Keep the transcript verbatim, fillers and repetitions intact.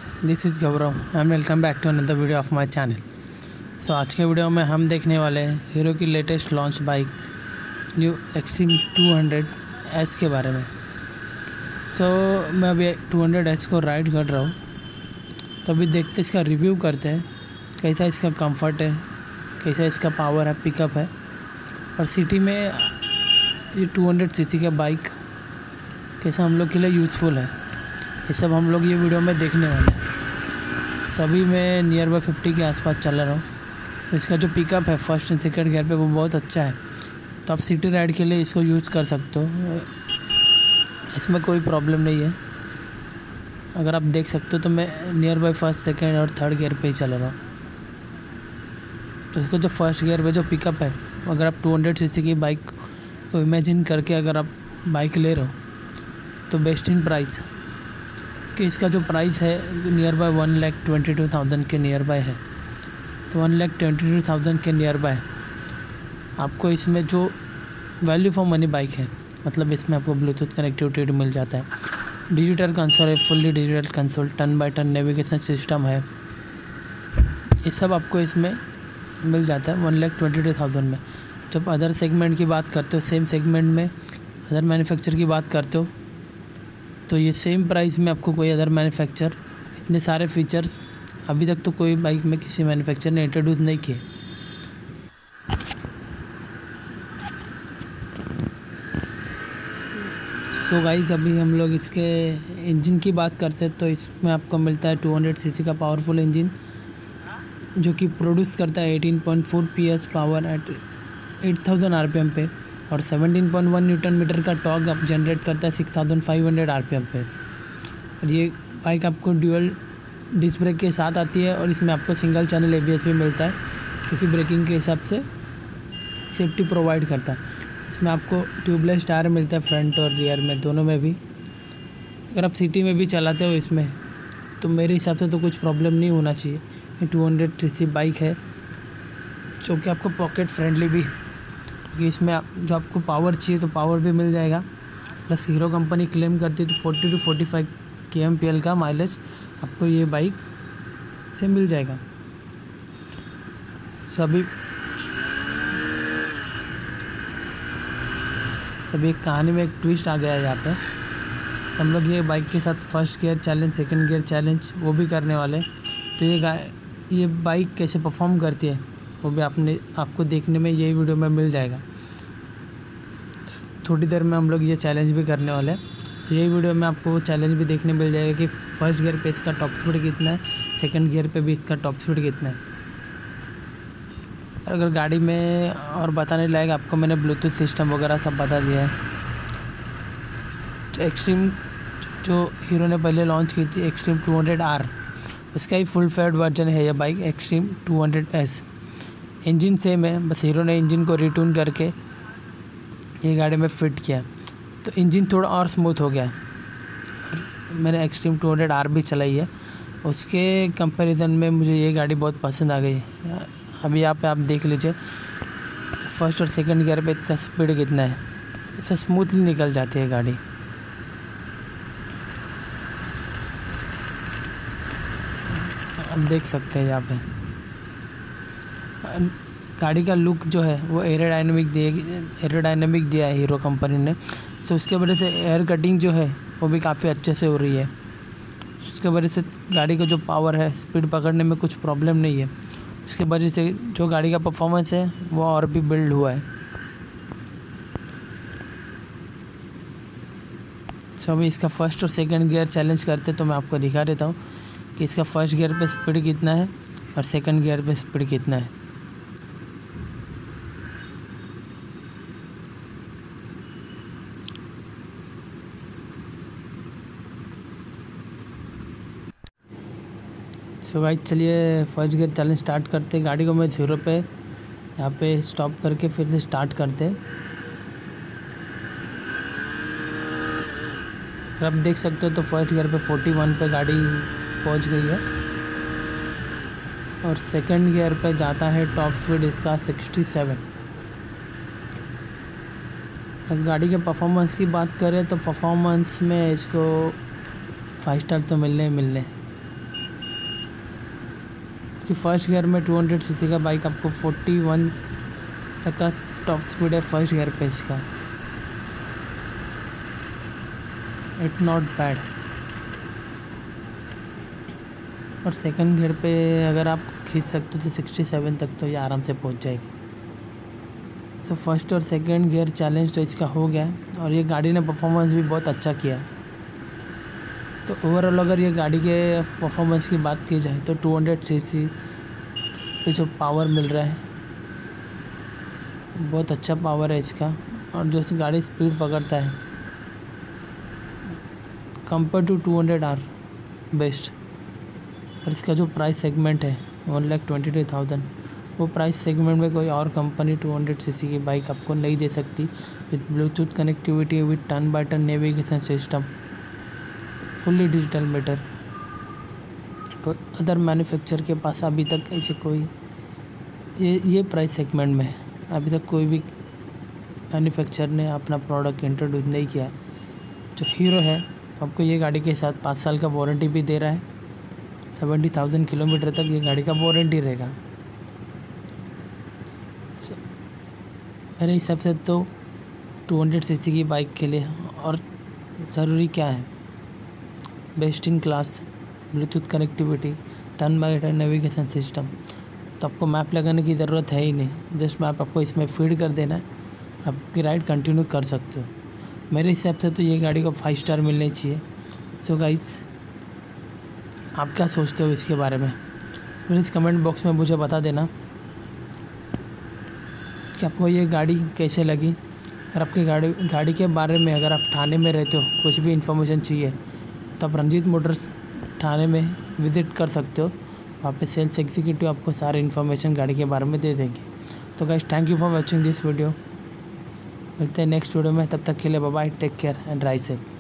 Guys, this is Gaurav and welcome back to another video of my channel. So आज के video में हम देखने वाले हैं हीरो की latest launch bike new Xtreme two hundred S के बारे में। सो so, मैं अभी टू हंड्रेड एस को राइड कर रहा हूँ, तो अभी देखते इसका रिव्यू करते हैं, कैसा इसका कंफर्ट है, कैसा इसका पावर है, पिकअप है, और सिटी में ये टू हंड्रेड सी सी का बाइक कैसा हम लोग के लिए यूज़फुल है। ये सब हम लोग ये वीडियो में देखने वाले हैं। सभी में नियर बाई फिफ्टी के आसपास चल रहा हूँ, तो इसका जो पिकअप है फर्स्ट एंड सेकंड गियर पे वो बहुत अच्छा है, तो आप सिटी राइड के लिए इसको यूज़ कर सकते हो। इसमें कोई प्रॉब्लम नहीं है। अगर आप देख सकते हो तो मैं नियर बाई फर्स्ट सेकंड और थर्ड गियर पे ही चल रहा हूँ। तो इसका जो फर्स्ट गियर पे जो पिकअप है, अगर आप टू हंड्रेड सी सी की बाइक को इमेजिन करके अगर आप बाइक ले रहे हो तो बेस्ट इन प्राइस कि इसका जो प्राइस है nearby one lakh twenty two thousand के नियर बाय है। तो one lakh twenty two thousand के नियर बाय आपको इसमें जो वैल्यू फॉर मनी बाइक है, मतलब इसमें आपको ब्लूटूथ कनेक्टिविटी मिल जाता है, डिजिटल कंसोल है, fully digital console, turn by turn navigation system है, ये सब आपको इसमें मिल जाता है one lakh twenty two thousand में। जब अदर सेगमेंट की बात करते हो, सेम सेगमेंट में अदर मैन्युफैक्चर की बात करते हो, तो ये सेम प्राइस में आपको कोई अदर मैन्युफैक्चर इतने सारे फीचर्स अभी तक तो कोई बाइक में किसी मैन्युफैक्चर ने इंट्रोड्यूस नहीं किए। सो गाइस, अभी हम लोग इसके इंजन की बात करते हैं, तो इसमें आपको मिलता है टू हंड्रेड सी सी का पावरफुल इंजन, जो कि प्रोड्यूस करता है eighteen point four P S power at eight thousand R P M पे, और seventeen point one newton metre का टॉर्क आप जनरेट करता है six thousand five hundred R P M पे। और ये बाइक आपको ड्यूअल डिस्क ब्रेक के साथ आती है, और इसमें आपको single channel A B S भी मिलता है, क्योंकि ब्रेकिंग के हिसाब से सेफ्टी प्रोवाइड करता है। इसमें आपको ट्यूबलेस टायर मिलता है फ्रंट और रियर में, दोनों में भी। अगर आप सिटी में भी चलाते हो इसमें, तो मेरे हिसाब से तो कुछ प्रॉब्लम नहीं होना चाहिए। ये two hundred C C bike है जो कि आपको पॉकेट फ्रेंडली भी, क्योंकि इसमें आप जो आपको पावर चाहिए तो पावर भी मिल जाएगा। प्लस हीरो कंपनी क्लेम करती है तो forty two forty five K M P L का माइलेज आपको ये बाइक से मिल जाएगा। सभी सभी एक कहानी में एक ट्विस्ट आ गया है यहाँ पे। हम लोग ये बाइक के साथ first gear challenge, second gear challenge वो भी करने वाले हैं। तो ये ये बाइक कैसे परफॉर्म करती है वो भी आपने आपको देखने में यही वीडियो में मिल जाएगा। थोड़ी देर में हम लोग ये चैलेंज भी करने वाले हैं, तो यही वीडियो में आपको वो चैलेंज भी देखने मिल जाएगा कि फर्स्ट गियर पे इसका टॉप स्पीड कितना है, सेकंड गियर पे भी इसका टॉप स्पीड कितना है। अगर गाड़ी में और बताने लायक आपको मैंने ब्लूटूथ सिस्टम वगैरह सब बता दिया है। तो एक्सट्रीम जो हीरो ने पहले लॉन्च की थी एक्सट्रीम टू हंड्रेड आर, उसका ही फुल फेड वर्जन है यह bike Xtreme two hundred S. Engine same है, बस हीरो ने इंजन को रिट्यून करके ये गाड़ी में फिट किया, तो इंजन थोड़ा और स्मूथ हो गया। मैंने एक्सट्रीम टू हंड्रेड आर भी चलाई है, उसके कंपैरिजन में मुझे ये गाड़ी बहुत पसंद आ गई। अभी यहाँ पे आप देख लीजिए फर्स्ट और सेकंड गियर पे इसका स्पीड कितना है, इससे स्मूथली निकल जाती है गाड़ी। आप देख सकते हैं यहाँ पे गाड़ी का लुक जो है वो एरोडायनेमिक दिए एरोडायनेमिक दिया है हीरो कंपनी ने। सो उसके वजह से एयर कटिंग जो है वो भी काफ़ी अच्छे से हो रही है। उसके वजह से गाड़ी का जो पावर है, स्पीड पकड़ने में कुछ प्रॉब्लम नहीं है। उसके वजह से जो गाड़ी का परफॉर्मेंस है वो और भी बिल्ड हुआ है। सो अभी इसका फर्स्ट और सेकंड गियर चैलेंज करते तो मैं आपको दिखा देता हूँ कि इसका फर्स्ट गियर पे स्पीड कितना है और सेकंड गियर पे स्पीड कितना है। सो गाइस, चलिए फर्स्ट गियर चैलेंज स्टार्ट करते। गाड़ी को मैं जीरो पे यहाँ पे स्टॉप करके फिर से स्टार्ट करते। आप देख सकते हो तो फर्स्ट गियर पे फोर्टी वन पे गाड़ी पहुँच गई है, और सेकंड गियर पे जाता है टॉप स्पीड इसका सिक्सटी सेवन। अब गाड़ी के परफॉर्मेंस की बात करें तो परफॉर्मेंस में इसको फाइव स्टार तो मिलने ही मिलने। क्योंकि फर्स्ट गियर में टू हंड्रेड सीसी का बाइक आपको फोर्टी वन तक का टॉप स्पीड है फर्स्ट गियर पे इसका। It not bad. और सेकंड गियर पे अगर आप खींच सकते हो तो सिक्सटी सेवन तक तो ये आराम से पहुंच जाएगी। सो फर्स्ट और सेकंड गियर चैलेंज तो इसका हो गया और ये गाड़ी ने परफॉर्मेंस भी बहुत अच्छा किया। तो ओवरऑल अगर ये गाड़ी के परफॉर्मेंस की बात की जाए तो टू हंड्रेड सीसी पे जो पावर मिल रहा है बहुत अच्छा पावर है इसका। और जो इस गाड़ी स्पीड पकड़ता है compare to two hundred R best. और इसका जो प्राइस सेगमेंट है one lakh twenty two thousand, वो प्राइस सेगमेंट में कोई और कंपनी टू हंड्रेड सीसी की बाइक आपको नहीं दे सकती। With Bluetooth connectivity, with turn by turn navigation system, fully digital meter. कोई अदर मैन्युफैक्चर के पास अभी तक ऐसे कोई ये ये प्राइस सेगमेंट में अभी तक कोई भी मैन्युफैक्चर ने अपना प्रोडक्ट इंट्रोड्यूस नहीं किया। जो हीरो है आपको ये गाड़ी के साथ पाँच साल का वारंटी भी दे रहा है। सेवेंटी थाउजेंड किलोमीटर तक ये गाड़ी का वारंटी रहेगा। so, मेरे हिसाब से तो टू हंड्रेड सीसी की बाइक के लिए और ज़रूरी क्या है, best in class Bluetooth connectivity, turn by turn navigation system. तो आपको मैप लगाने की ज़रूरत है ही नहीं, जस्ट मैप आपको इसमें फीड कर देना है, आपकी राइड कंटिन्यू कर सकते हो। मेरे हिसाब से तो ये गाड़ी को फाइव स्टार मिलने चाहिए। सो गाइस, आप क्या सोचते हो इसके बारे में? प्लीज़ कमेंट बॉक्स में मुझे बता देना कि आपको ये गाड़ी कैसे लगी। और आपकी गाड़ी गाड़ी के बारे में अगर आप ठाणे में रहते हो, कुछ भी इन्फॉर्मेशन चाहिए तो आप रंजीत मोटर्स ठाणे में विज़िट कर सकते हो। वहाँ पे सेल्स एग्जीक्यूटिव आपको सारी इन्फॉर्मेशन गाड़ी के बारे में दे देंगे। तो guys, thank you for watching this video. मिलते हैं नेक्स्ट वीडियो में, तब तक के लिए bye bye, take care and drive safe.